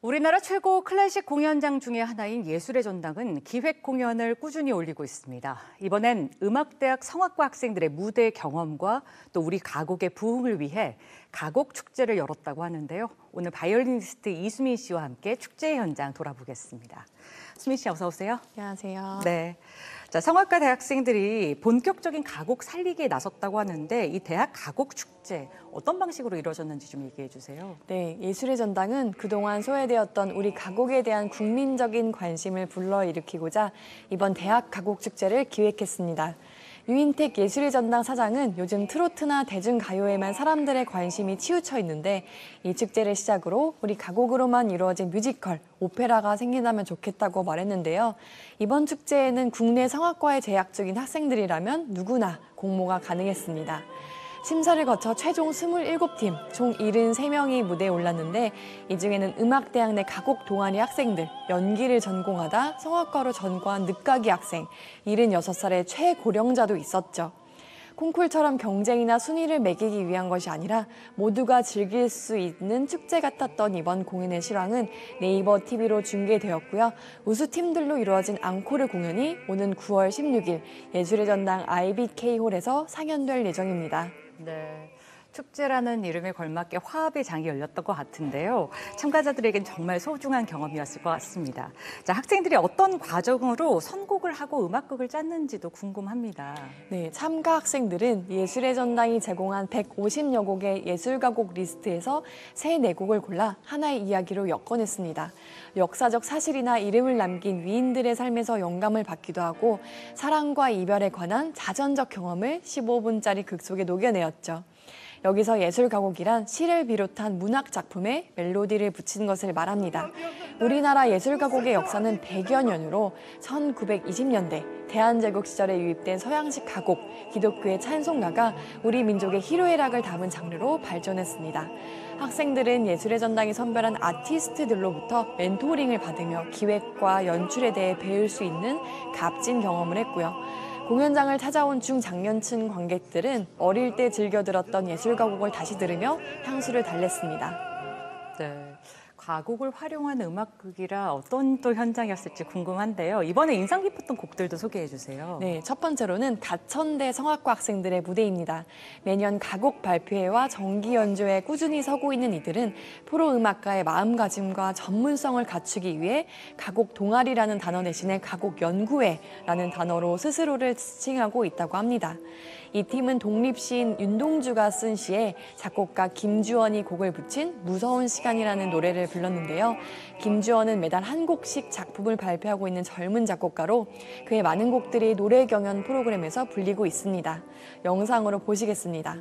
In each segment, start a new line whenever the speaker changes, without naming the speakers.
우리나라 최고 클래식 공연장 중에 하나인 예술의 전당은 기획 공연을 꾸준히 올리고 있습니다. 이번엔 음악대학 성악과 학생들의 무대 경험과 또 우리 가곡의 부흥을 위해 가곡 축제를 열었다고 하는데요. 오늘 바이올리니스트 이수민 씨와 함께 축제 현장 돌아보겠습니다. 수민 씨 어서 오세요.
안녕하세요.
네. 자, 성악과 대학생들이 본격적인 가곡 살리기에 나섰다고 하는데 이 대학 가곡 축제 어떤 방식으로 이루어졌는지 좀 얘기해 주세요.
네, 예술의 전당은 그동안 소외되었던 우리 가곡에 대한 국민적인 관심을 불러일으키고자 이번 대학 가곡 축제를 기획했습니다. 유인택 예술의 전당 사장은 요즘 트로트나 대중가요에만 사람들의 관심이 치우쳐 있는데 이 축제를 시작으로 우리 가곡으로만 이루어진 뮤지컬, 오페라가 생긴다면 좋겠다고 말했는데요. 이번 축제에는 국내 성악과에 재학 중인 학생들이라면 누구나 공모가 가능했습니다. 심사를 거쳐 최종 27팀, 총 73명이 무대에 올랐는데 이 중에는 음악대학 내 가곡 동아리 학생들, 연기를 전공하다 성악과로 전과한 늦가기 학생, 76살의 최고령자도 있었죠. 콩쿨처럼 경쟁이나 순위를 매기기 위한 것이 아니라 모두가 즐길 수 있는 축제 같았던 이번 공연의 실황은 네이버 TV로 중계되었고요. 우수팀들로 이루어진 앙코르 공연이 오는 9월 16일 예술의 전당 IBK홀에서 상연될 예정입니다.
네. 축제라는 이름에 걸맞게 화합의 장이 열렸던 것 같은데요. 참가자들에겐 정말 소중한 경험이었을 것 같습니다. 자, 학생들이 어떤 과정으로 선곡을 하고 음악극을 짰는지도 궁금합니다.
네, 참가 학생들은 예술의 전당이 제공한 150여 곡의 예술가곡 리스트에서 새 4곡을 골라 하나의 이야기로 엮어냈습니다. 역사적 사실이나 이름을 남긴 위인들의 삶에서 영감을 받기도 하고 사랑과 이별에 관한 자전적 경험을 15분짜리 극 속에 녹여내었죠. 여기서 예술가곡이란 시를 비롯한 문학 작품에 멜로디를 붙인 것을 말합니다. 우리나라 예술가곡의 역사는 100여 년으로 1920년대 대한제국 시절에 유입된 서양식 가곡, 기독교의 찬송가가 우리 민족의 희로애락을 담은 장르로 발전했습니다. 학생들은 예술의 전당이 선별한 아티스트들로부터 멘토링을 받으며 기획과 연출에 대해 배울 수 있는 값진 경험을 했고요. 공연장을 찾아온 중장년층 관객들은 어릴 때 즐겨 들었던 예술가곡을 다시 들으며 향수를 달랬습니다.
네. 가곡을 활용한 음악극이라 어떤 또 현장이었을지 궁금한데요. 이번에 인상 깊었던 곡들도 소개해 주세요.
네, 첫 번째로는 가천대 성악과 학생들의 무대입니다. 매년 가곡 발표회와 정기 연주회에 꾸준히 서고 있는 이들은 프로음악가의 마음가짐과 전문성을 갖추기 위해 가곡 동아리라는 단어 대신에 가곡 연구회라는 단어로 스스로를 칭하고 있다고 합니다. 이 팀은 독립시인 윤동주가 쓴 시에 작곡가 김주원이 곡을 붙인 무서운 시간이라는 노래를 불렀는데요. 김주원은 매달 한 곡씩 작품을 발표하고 있는 젊은 작곡가로 그의 많은 곡들이 노래 경연 프로그램에서 불리고 있습니다. 영상으로 보시겠습니다.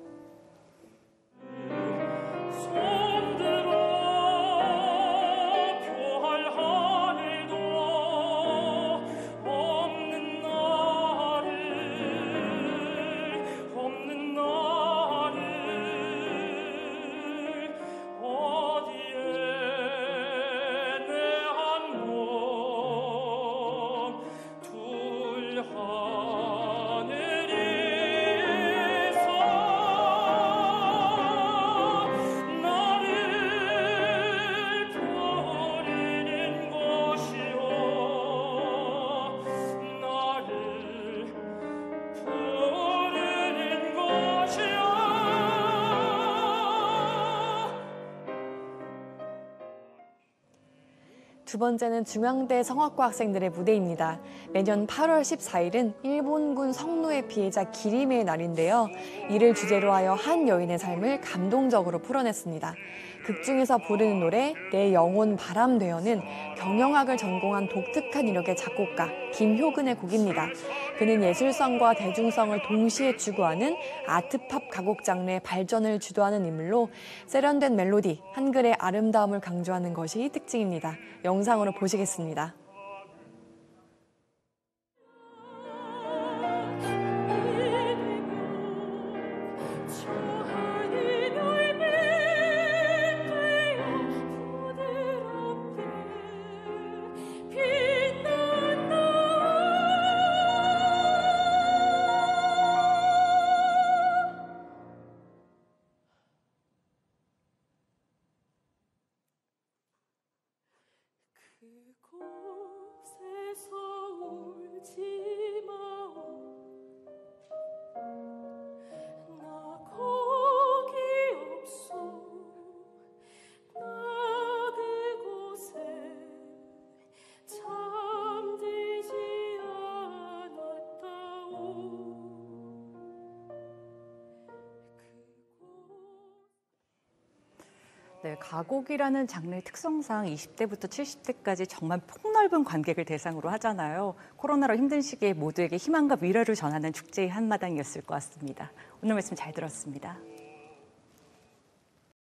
두 번째는 중앙대 성악과 학생들의 무대입니다. 매년 8월 14일은 일본군 성노예 피해자 기리메의 날인데요. 이를 주제로 하여 한 여인의 삶을 감동적으로 풀어냈습니다. 극 중에서 부르는 노래 내 영혼 바람 되어는 경영학을 전공한 독특한 이력의 작곡가 김효근의 곡입니다. 그는 예술성과 대중성을 동시에 추구하는 아트팝 가곡 장르의 발전을 주도하는 인물로 세련된 멜로디, 한글의 아름다움을 강조하는 것이 특징입니다. 영상으로 보시겠습니다.
그곳에서 울지 마오 나 거기 없소 나 그곳에 잠들지 않았다오
네, 가곡이라는 장르의 특성상 20대부터 70대까지 정말 폭넓은 관객을 대상으로 하잖아요. 코로나로 힘든 시기에 모두에게 희망과 위로를 전하는 축제의 한마당이었을 것 같습니다. 오늘 말씀 잘 들었습니다.